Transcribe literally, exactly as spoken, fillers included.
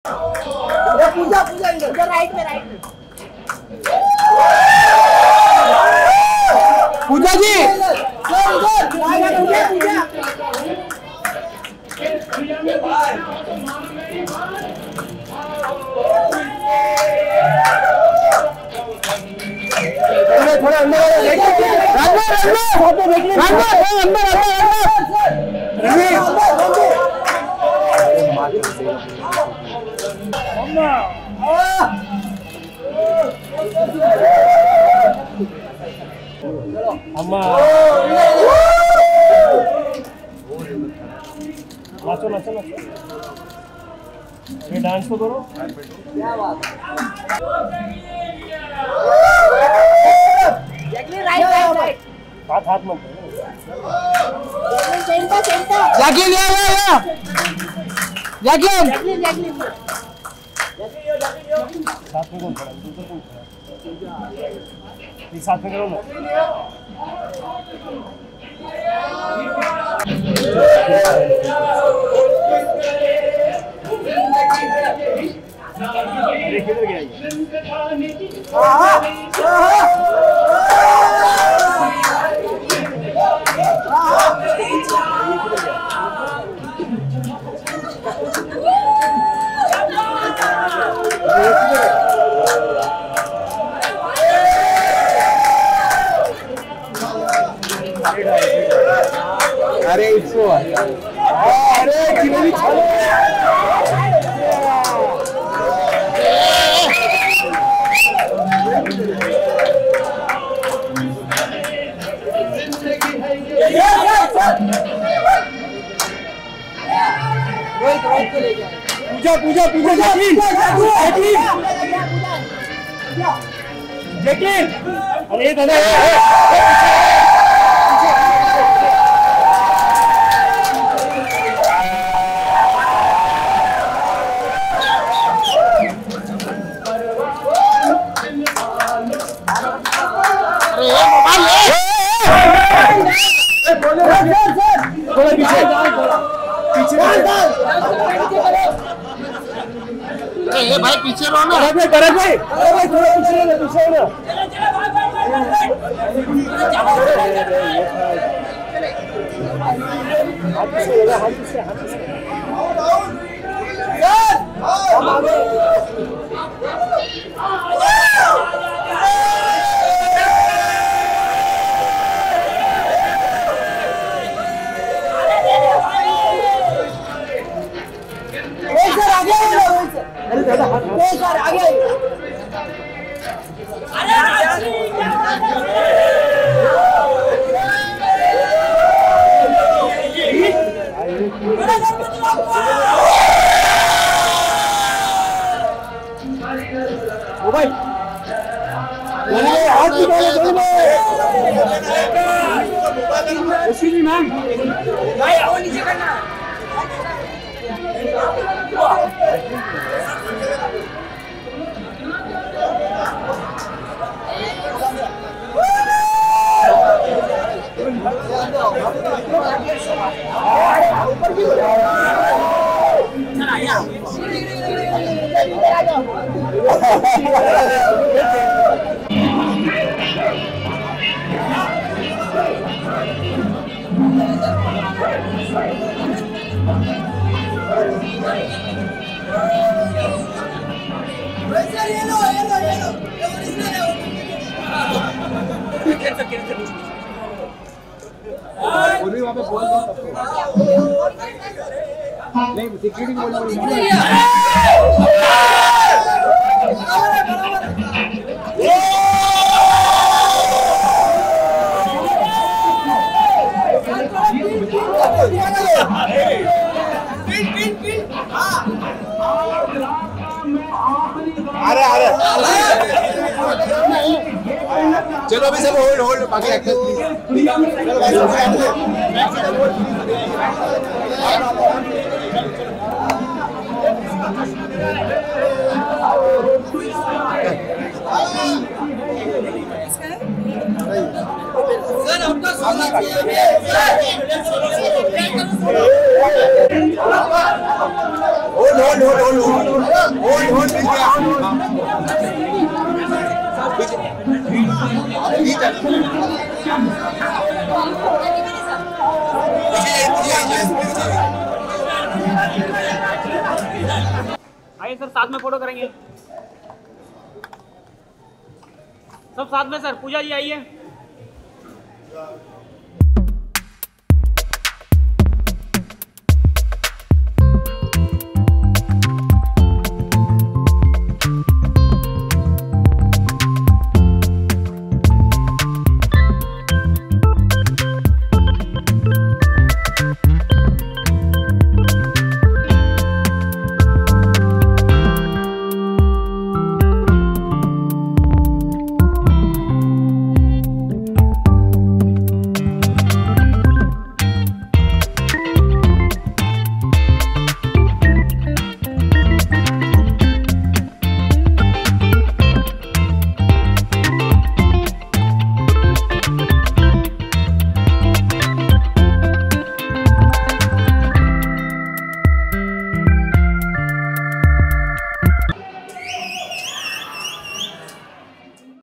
पूजा पूजा इधर राइट में राइट में पूजा जी सर इधर पूजा थोड़ा अंदर अम्मा नाचो नाचो नाचो ये डांस तो करो क्या बात जैकलिन राइट राइट राइट हाथ हाथ मत सेंटर सेंटर जैकलिन या या या जैकलिन जैकलिन जैकलिन साथ में कौन खड़ा है दूसरा कौन खड़ा है एक साथ में करो ना अरे किधर गया ये हां अरे इसको अरे कितनी छाले पूजा पूजा पूजा जैकलिन जैकलिन अरे दादा थोड़ा पीछे पीछे ये भाई पीछे रहो ना अरे करे भाई अरे भाई थोड़ा पीछे ना पीछे ना हाथ से हाथ से हाथ से हम आगे अरे दादा हाथ सर आगे अरे ओ भाई हाथ निकालो दोनों मैम भाई आओ नीचे करना बोली वहाँ पे बोल दो नहीं सिक्योरिटी बोल अरे अरे चलो अभी सब होल्ड होल्ड बाकी एक्टर्स प्लीज चलो सर आपका स्वागत है होल्ड होल्ड होल्ड होल्ड आइए सर, साथ में फोटो करेंगे सब साथ में। सर पूजा जी आइए।